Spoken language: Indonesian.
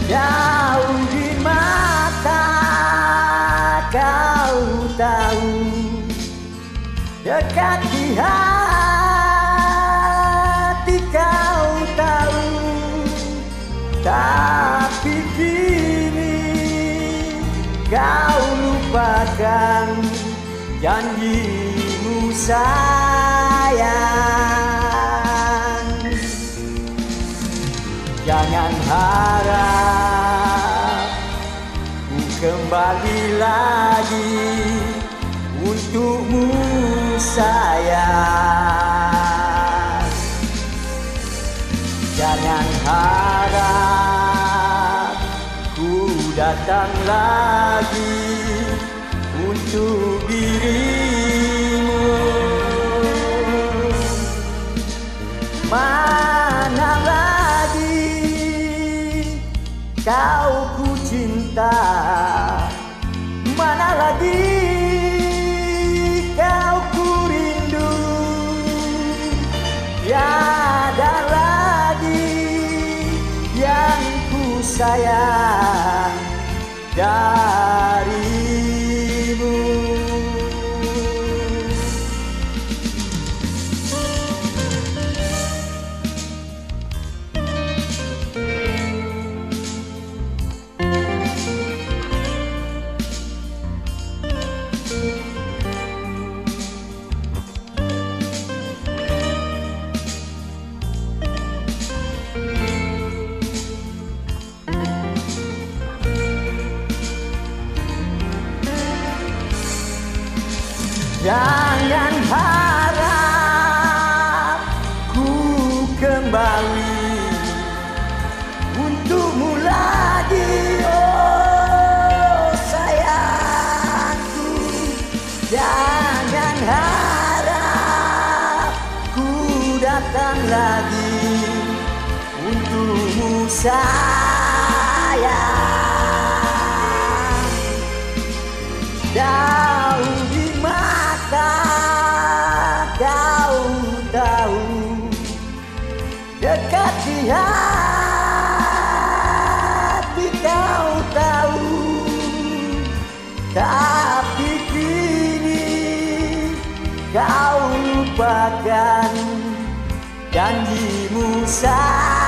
Jauh di mata kau tahu, dekat di hati kau tahu. Tapi kini kau lupakan janjimu sayang. Jangan harap ku kembali lagi untukmu sayang. Jangan harap ku datang lagi untuk dirimu. Mana lagi kau ku cinta, mana lagi kau ku rindu. Tiada lagi yang ku sayang darimu. Jangan harap ku kembali untukmu lagi, oh sayangku. Jangan harap ku datang lagi untukmu sayang. Jauh di mata kau tahu, dekat di hati kau tahu. Tapi kini kau lupakan janjimu sayang.